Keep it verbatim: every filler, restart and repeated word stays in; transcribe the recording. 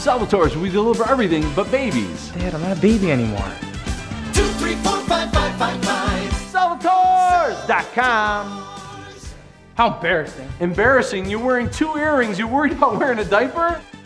Salvatore's, we deliver everything but babies. Dad, I'm not a baby anymore. Two, three, four, five, five, five, five. Salvatores dot com. How embarrassing. Embarrassing, you're wearing two earrings, you're worried about wearing a diaper?